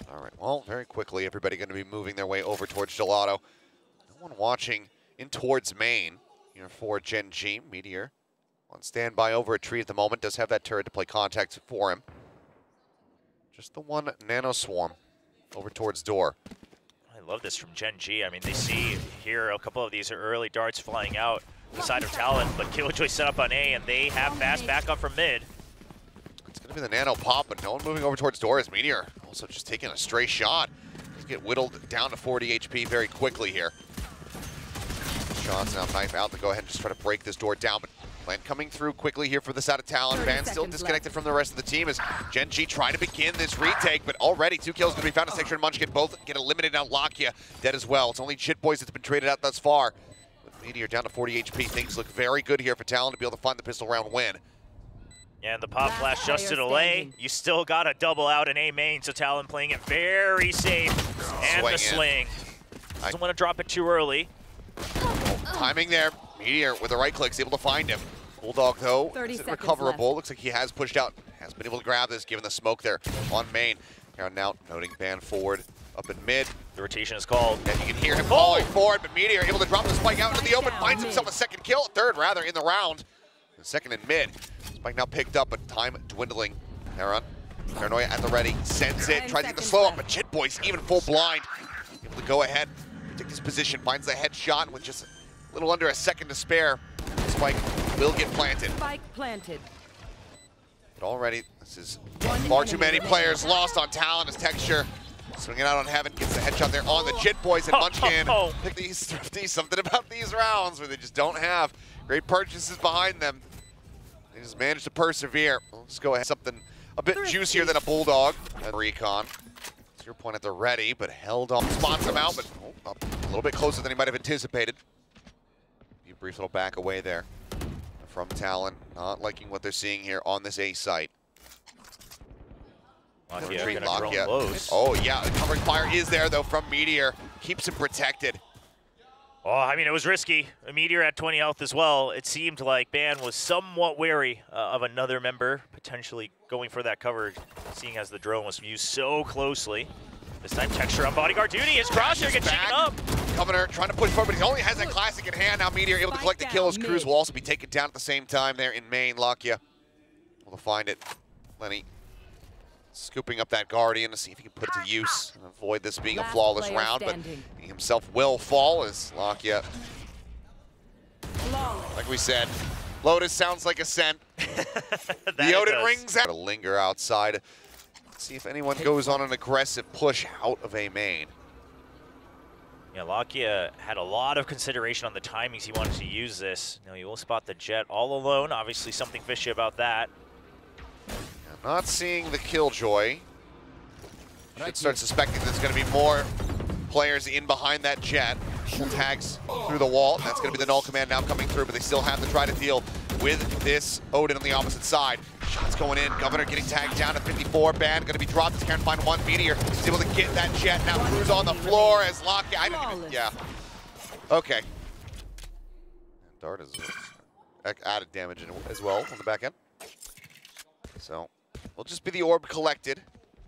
All right, well, very quickly, everybody going to be moving their way over towards Gelato. No one watching in towards main here for Gen G. Meteor on standby over a tree at the moment. Does have that turret to play contact for him. Just the one Nano Swarm over towards door. I love this from Gen G. I mean, they see here a couple of these early darts flying out the side of Talon, but Killjoy set up on A, and they have fast backup from mid. It's going to be the Nano pop, but no one moving over towards door as Meteor also just taking a stray shot. He's get whittled down to 40 HP very quickly here. Shots now, knife out to go ahead and just try to break this door down, but Plan coming through quickly here for the side of Talon. Van still disconnected from the rest of the team as Gen G try to begin this retake, but already 2 kills going to be found. Sector and Munchkin both get eliminated. Now Lakia dead as well. It's only Shit Boys that's been traded out thus far. With Meteor down to 40 HP, things look very good here for Talon to be able to find the pistol round win. Yeah, and the pop flash just to delay. You still got a double out in A main, so Talon playing it very safe. And the swing. Doesn't want to drop it too early. Timing there. Meteor with the right clicks able to find him. Bulldog though isn't recoverable. Left. Looks like he has pushed out. Has been able to grab this given the smoke there on main. Here now noting ban forward up in mid. The rotation is called. And you can hear him calling forward, but Meteor able to drop the spike out into the open. Finds himself a second kill, third rather in the round. The second in mid. Spike now picked up, but time dwindling. Heron, Paranoia at the ready, sends it, tries to get the slow up, but Shit Boys even full blind. Able to go ahead, take this position, finds the headshot with just a little under a second to spare. Spike will get planted. Spike planted. But already, this is far too many players lost on Talon as Texture swinging out on Heaven, gets the headshot there on the Jit Boys and Munchkin. Pick these thrifties, something about these rounds where they just don't have great purchases behind them. They just managed to persevere. Let's go ahead, something a bit juicier than a Bulldog and Recon. 0 point at the ready, but held on, spots him out, but a little bit closer than he might have anticipated. A brief little back away there from Talon, not liking what they're seeing here on this A site. Lakia. Oh yeah, the covering fire is there though from Meteor. Keeps him protected. Oh, I mean, it was risky. A Meteor at 20 health as well. It seemed like Ban was somewhat wary of another member potentially going for that coverage, seeing as the drone was used so closely. This time Texture on bodyguard duty. His crosshair gets shaken up. Governor trying to push forward, but he only has that classic in hand. Now Meteor able to collect the kill. His Cruz will also be taken down at the same time there in main. Lakia able to find it. Lenny scooping up that Guardian to see if he can put it to use and avoid this being a flawless round, but he himself will fall as Lakia. Like we said, Lotus sounds like a scent. The Odin rings out. Linger outside. Let's see if anyone goes on an aggressive push out of A main. Yeah, Lakia had a lot of consideration on the timings he wanted to use this. You know, he will spot the Jet all alone. Obviously something fishy about that. Not seeing the Killjoy. Should start suspecting there's going to be more players in behind that Jet. Tags through the wall. That's going to be the null command now coming through, but they still have to try to deal with this Odin on the opposite side. Shots going in. Governor getting tagged down at 54. Ban going to be dropped. He's trying to find one Meteor. He's able to get that Jet. Now Cruz on the floor as Lakia. I didn't even, yeah. Okay. And Dart is added damage as well on the back end. So will just be the orb collected.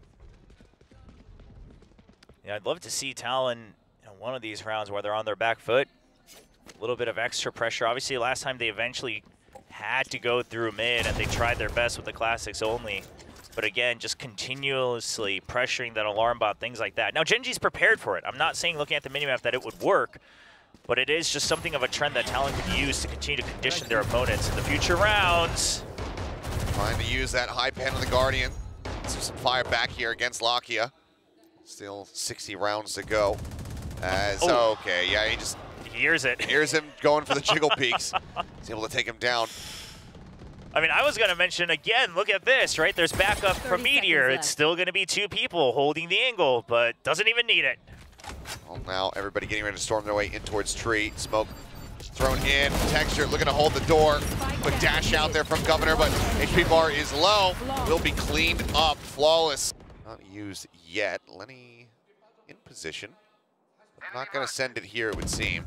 Yeah, I'd love to see Talon in one of these rounds where they're on their back foot. A little bit of extra pressure. Obviously, last time they eventually had to go through mid and they tried their best with the classics only. But again, just continuously pressuring that alarm bot, things like that. Now, Gen G's prepared for it. I'm not saying looking at the minimap that it would work, but it is just something of a trend that Talon could use to continue to condition their opponents in the future rounds. Trying to use that high pen of the Guardian. So some fire back here against Lakia. Still 60 rounds to go. Okay, yeah, he just hears it. Hears him going for the jiggle peaks. He's able to take him down. I mean, I was going to mention again, look at this, right? There's backup from Meteor. It's still going to be 2 people holding the angle, but doesn't even need it. Well, now everybody getting ready to storm their way in towards tree. Smoke thrown in. Texture looking to hold the door. Quick dash out there from Governor, but HP bar is low. Will be cleaned up. Flawless. Not used yet. Lenny in position. Not going to send it here, it would seem.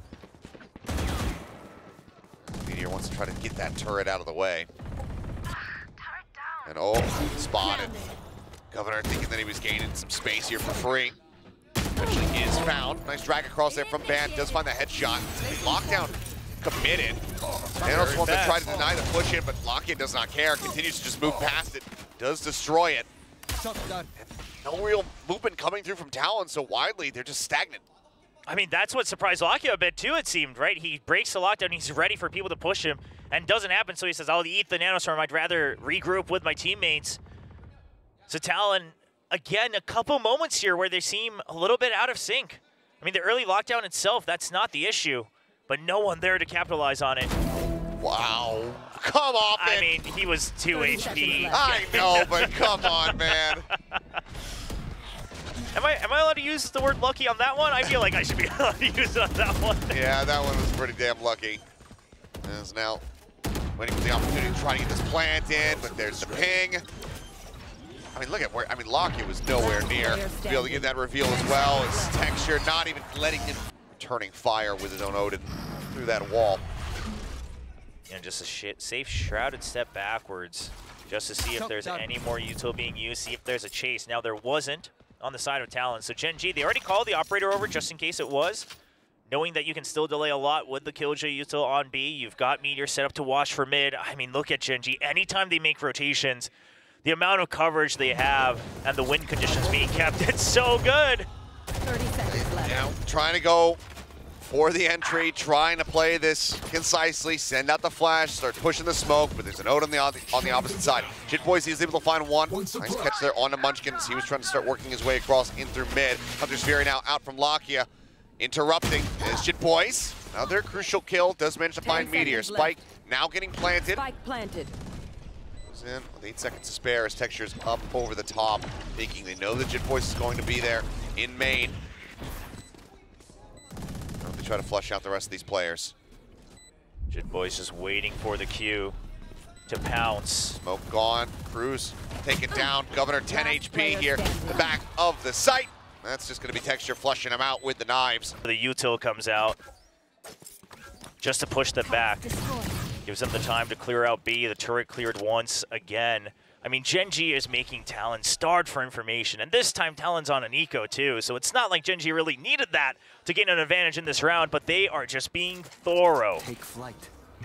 Meteor wants to try to get that turret out of the way. And oh, spotted. Governor thinking that he was gaining some space here for free. Eventually is found. Nice drag across there from Ban. Does find the headshot. Lockdown committed. Nanoswarm that tried to deny the push in, but Lockdown does not care. Continues to just move past it. Does destroy it. No real movement coming through from Talon so widely. They're just stagnant. I mean, that's what surprised Lakia a bit too, it seemed, right? He breaks the lockdown, he's ready for people to push him, and doesn't happen, so he says, I'll eat the Nanoswarm, I'd rather regroup with my teammates. So Talon, again, a couple moments here where they seem a little bit out of sync. I mean, the early lockdown itself, that's not the issue, but no one there to capitalize on it. Wow. Come on, man. I mean, he was 2 HP. I know, but come on, man. Am I allowed to use the word lucky on that one? I feel like I should be allowed to use it on that one. Yeah, that one was pretty damn lucky. And is now waiting for the opportunity to try to get this plant in, but there's the ping. I mean, look at where, I mean, Lockheed was nowhere near to be able to get that reveal as well. His Texture not even letting him, returning fire with his own Odin through that wall. And just a safe shrouded step backwards just to see if there's any more util being used, see if there's a chase. Now there wasn't on the side of Talon. So Gen G, they already called the operator over just in case it was, knowing that you can still delay a lot with the Killjoy util on B. You've got Meteor set up to watch for mid. I mean, look at Gen G. Anytime they make rotations, the amount of coverage they have and the wind conditions being kept, it's so good. 30 seconds left. You know, trying to go for the entry, trying to play this concisely, send out the flash, start pushing the smoke, but there's an Odin on the opposite side. Jitboys, he's able to find one. Nice catch there onto Munchkins. He was trying to start working his way across in through mid. Hunter's Fury now out from Lakia, interrupting. There's Jitboys. Another crucial kill, does manage to find Meteor. Spike now getting planted. Spike planted. Goes in with 8 seconds to spare as Texture's up over the top, thinking they know that Jitboys is going to be there in main. They try to flush out the rest of these players. Jitboys just waiting for the cue to pounce. Smoke gone. Cruz taken down. Governor 10 HP here. The back of the site. That's just going to be Texture flushing him out with the knives. The util comes out just to push them back. Gives them the time to clear out B. The turret cleared once again. I mean, Gen G is making Talon starved for information, and this time Talon's on an eco too, so it's not like Gen G really needed that to gain an advantage in this round, but they are just being thorough. Take flight.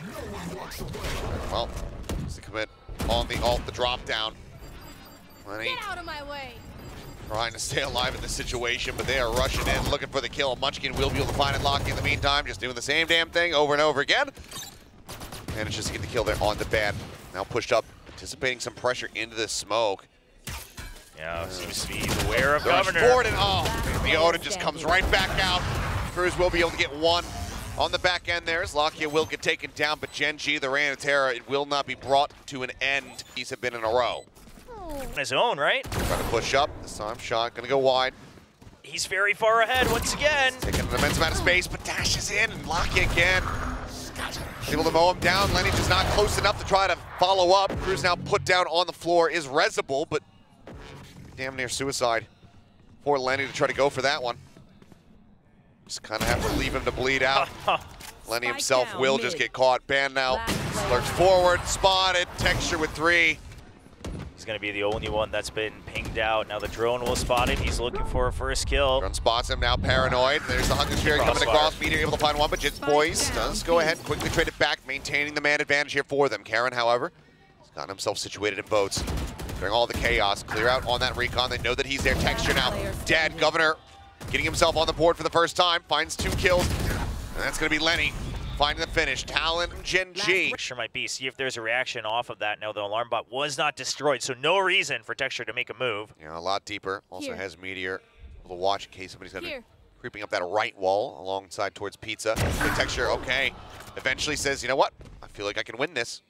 Well, it's the commit on the ult, the drop down. Get out of my way. Trying to stay alive in this situation, but they are rushing in, looking for the kill. Munchkin will be able to find it, Locky in the meantime, just doing the same damn thing over and over again. Manages to get the kill there on the Ban. Now pushed up, anticipating some pressure into the smoke. Yeah, seems to be aware of Goes Governor. forward and the Odin just comes right back out. Cruz will be able to get one on the back end there as Lakia will get taken down, but Gen G, the Ranatera, it will not be brought to an end. These have been in a row. On his own, right? Trying to push up, this time shot gonna go wide. He's very far ahead once again. Taking an immense amount of space, but dashes in and Lakia again. Able to mow him down. Lenny just not close enough to try to follow up. Cruz now put down on the floor is Rezible, but damn near suicide for Lenny to try to go for that one. Just kind of have to leave him to bleed out. Lenny himself will just get caught. Ban now lurks forward, spotted. Texture with 3. He's going to be the only one that's been pinged out. Now the drone will spot it. He's looking for a first kill. Drone spots him now, paranoid. There's the Hunter's Fury coming across. Meteor able to find one, but Jitboys does go ahead and quickly trade it back, maintaining the man advantage here for them. Karen, however, has gotten himself situated in boats. During all the chaos, clear out on that recon. They know that he's there. Texture now dead. Governor getting himself on the board for the first time. Finds 2 kills, and that's going to be Lenny finding the finish. Talon, Gen G. Sure might be. See if there's a reaction off of that. Now the alarm bot was not destroyed, so no reason for Texture to make a move. Yeah, a lot deeper. Also has Meteor able to watch in case somebody's going to creeping up that right wall alongside towards Pizza. Good Texture, okay. Eventually says, you know what? I feel like I can win this.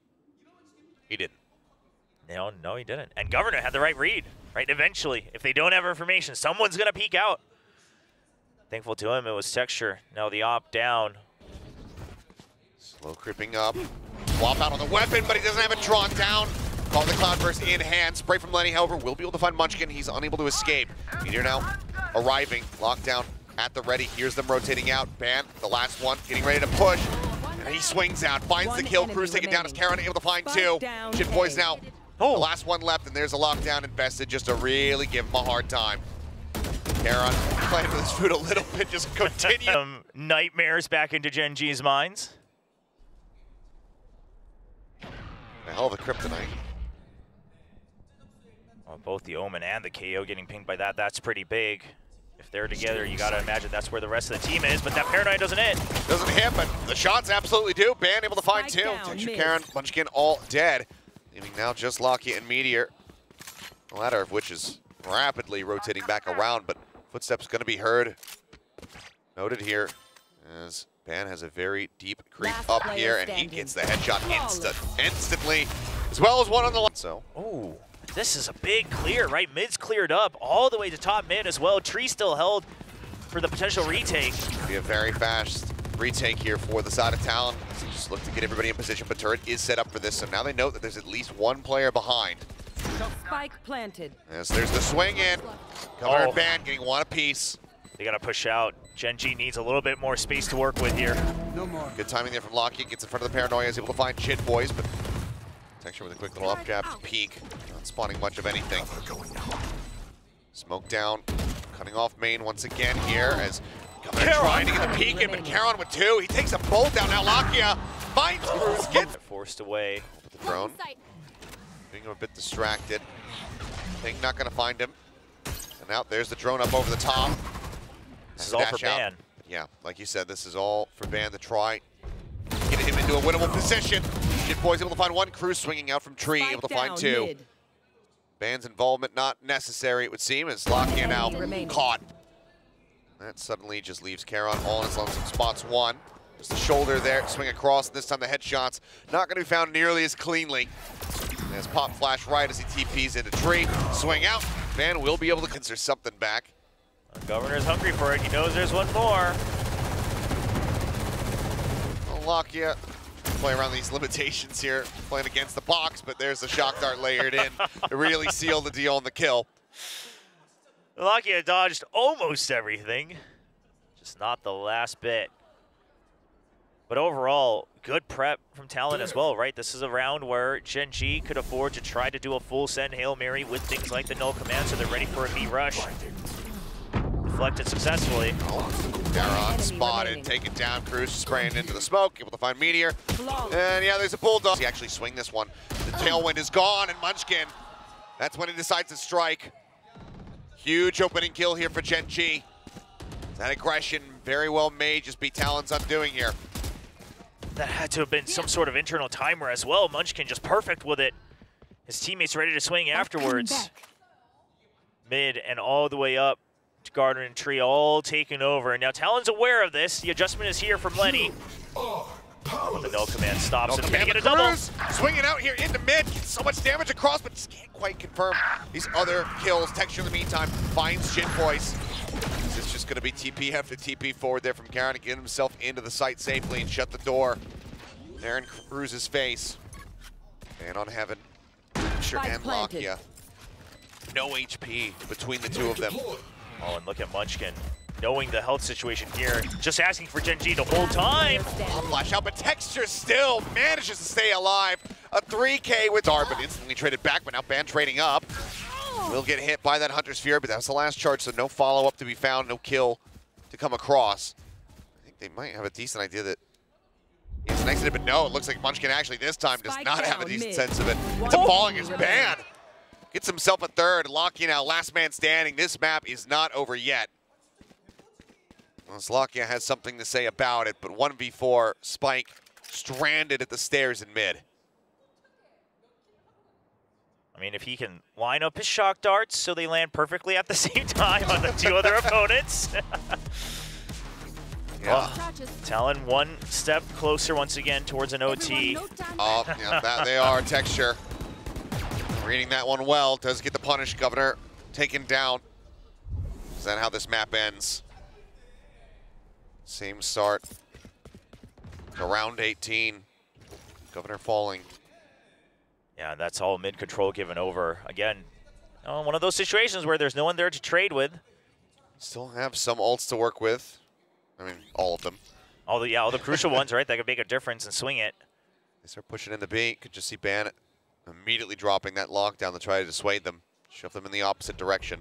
He didn't. No, he didn't. And Governor had the right read, right? Eventually, if they don't have information, someone's going to peek out. Thankful to him, it was Texture. Now the op down. Slow creeping up. Swap out on the weapon, but he doesn't have it drawn down. Call the Cloudburst in hand. Spray from Lenny, however, will be able to find Munchkin. He's unable to escape. Meteor now arriving. Lockdown at the ready. Hears them rotating out. Ban, the last one, getting ready to push. And he swings out, finds the kill. Cruz taken down as Karen able to find 2. Jitboys now The last one left, and there's a lockdown invested just to really give him a hard time. Karon playing with his food a little bit, just continue. Nightmares back into Gen G's minds. A hell of a kryptonite. Well, both the Omen and the KO getting pinged by that, that's pretty big. If they're together, you gotta imagine that's where the rest of the team is, but that Paradigm doesn't hit. Doesn't hit, but the shots absolutely do. Ban able to find two. Texture, Karon, Munchkin all dead. Leaving now just Lockheed and Meteor. The latter of which is rapidly rotating back around, but footsteps gonna be heard. Noted here as Ban has a very deep creep up here, and he gets the headshot instantly, as well as one on the left. So. Oh, this is a big clear, right? Mid's cleared up all the way to top mid as well. Tree still held for the potential retake. Be a very fast retake here for the side of Talon. So just look to get everybody in position, but turret is set up for this, so now they know that there's at least one player behind. Spike planted. As there's the swing in. Governor and Ban getting one apiece. They gotta push out. Gen G needs a little bit more space to work with here. No more. Good timing there from Lockheed. Gets in front of the Paranoia, is able to find Jit Boys, but Texture with a quick little up jab to peek. Not spawning much of anything. Smoke down. Cutting off main once again here as Governor trying to get the peek in, but Karon with two. He takes a bolt down now. Lakia finds Cruz, gets Forced away. the drone. Being a bit distracted. Think not gonna find him. And now there's the drone up over the top. This is all for Ban. Yeah, like you said, this is all for Ban to try. Get him into a winnable position. Jit Boy's able to find one. Cruz swinging out from Tree, able to find two. Mid. Ban's involvement not necessary, it would seem, as Lockheed now caught. That suddenly just leaves Karon all in his lonesome spots. One. Just the shoulder there, swing across. This time the headshots not going to be found nearly as cleanly. As pop flash right as he TPs into Tree. Swing out. Ban will be able to consider something back. The Governor's hungry for it. He knows there's one more. Lakia play around these limitations here, playing against the box, but there's the shock dart layered in to really seal the deal on the kill. Lakia dodged almost everything, just not the last bit. But overall, good prep from Talon as well, right? This is a round where Gen G could afford to try to do a full send Hail Mary with things like the null command, so they're ready for a B rush. Deflected successfully. Karon spotted, taken down. Cruz spraying into the smoke, able to find Meteor. And yeah, there's a Bulldog. He actually swing this one. The tailwind is gone, and Munchkin, that's when he decides to strike. Huge opening kill here for Gen G. That aggression very well made, just be Talon's undoing here. That had to have been some sort of internal timer as well. Munchkin just perfect with it. His teammates ready to swing afterwards. Mid and all the way up. Gardner and Tree all taken over. And now Talon's aware of this. The adjustment is here from Lenny. But the null command stops him. Get a double. Swinging out here into mid. Gets so much damage across, but just can't quite confirm these other kills. Texture in the meantime finds Jit Boys. This is just going to be TP after TP forward there from Karon to get himself into the site safely and shut the door. There in Cruz's face. And on Heaven. Texture and Lakia. No HP between the two of them. Oh, and look at Munchkin, knowing the health situation here, just asking for Gen G the whole time. Flash out, but Texture still manages to stay alive. A 3K with Dart, but instantly traded back, but now Ban trading up. Will get hit by that Hunter's Fury, but that was the last charge, so no follow-up to be found, no kill to come across. I think they might have a decent idea that he's next to it, but no, it looks like Munchkin actually this time does not have a decent sense of it. It's a falling is Ban. Gets himself a third. Lakia now last man standing. This map is not over yet. Well, Lakia has something to say about it, but 1v4, Spike stranded at the stairs in mid. I mean, if he can line up his shock darts so they land perfectly at the same time on the two other opponents. Yeah. Talon one step closer once again towards an OT. Oh, yeah, that they are. Texture. Reading that one well, does get the punish. Governor taken down. Is that how this map ends? Same start to round 18. Governor falling. Yeah, that's all mid-control given over. Again, one of those situations where there's no one there to trade with. Still have some ults to work with. I mean, all of them. All the crucial ones, right? That could make a difference and swing it. They start pushing in the B. Could just see Ban Immediately dropping that lockdown to try to dissuade them. Shove them in the opposite direction.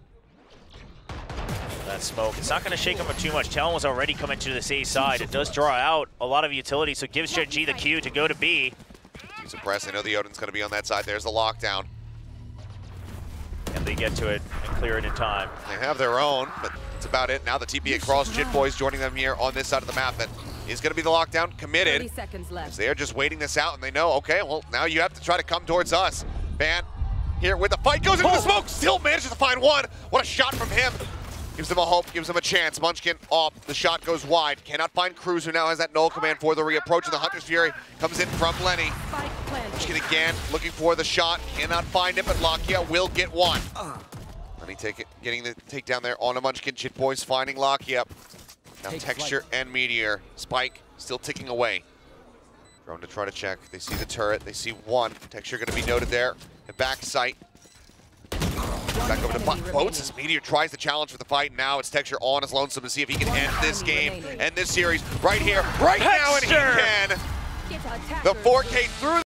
That smoke, it's not going to shake him up too much. Talon was already coming to this A side. It does draw out a lot of utility, so it gives Gen G the cue to go to B. Use a press. I know the Odin's going to be on that side. There's the lockdown. And they get to it and clear it in time. They have their own, but that's about it. Now the TP across. Jit Boys joining them here on this side of the map. That is going to be the lockdown. Committed. 30 seconds left. They're just waiting this out, and they know, okay, well, now you have to try to come towards us. Ban here with the fight. Goes into the smoke. Still manages to find one. What a shot from him. Gives them a hope, gives them a chance. Munchkin off, the shot goes wide. Cannot find Cruz, who now has that null command for the reapproach, and the Hunter's Fury comes in from Lenny. Spike planted. Munchkin again, looking for the shot, cannot find it, but Lakia will get one. Lenny getting the takedown there on a Munchkin. Jit Boys finding Lakia. Now Texture and Meteor. Spike still ticking away. Drone to try to check. They see the turret, they see one. Texture gonna be noted there. And back sight. Back over to Boats as Meteor tries to challenge for the fight. Now it's Texture all on his lonesome to see if he can end this game, end this series right here, right now, and he can. The 4K through